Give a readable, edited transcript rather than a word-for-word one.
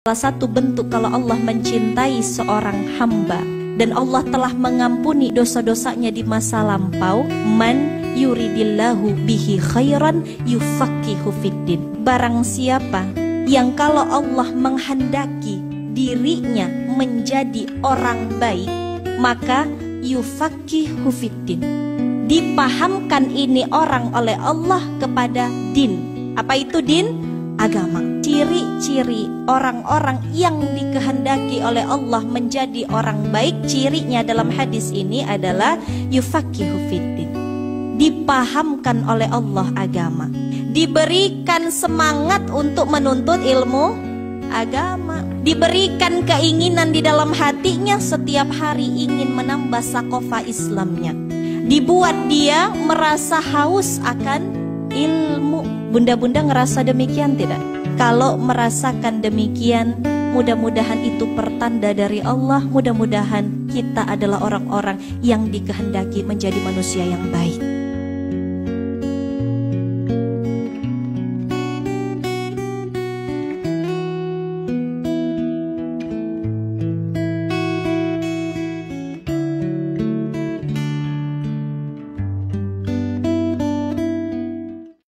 Salah satu bentuk kalau Allah mencintai seorang hamba dan Allah telah mengampuni dosa-dosanya di masa lampau, man yuridillahu bihi khairan yufaqihu fiddin. Barang siapa yang kalau Allah menghendaki dirinya menjadi orang baik, maka yufaqihu fiddin. Dipahamkan ini orang oleh Allah kepada din. Apa itu din? Agama. Ciri-ciri orang-orang yang dikehendaki oleh Allah menjadi orang baik, cirinya dalam hadis ini adalah yufaqihu fiddin. Dipahamkan oleh Allah agama, diberikan semangat untuk menuntut ilmu agama, diberikan keinginan di dalam hatinya setiap hari ingin menambah sakofa Islamnya, dibuat dia merasa haus akan ilmu. Bunda-bunda ngerasa demikian tidak? Kalau merasakan demikian, mudah-mudahan itu pertanda dari Allah. Mudah-mudahan kita adalah orang-orang yang dikehendaki menjadi manusia yang baik.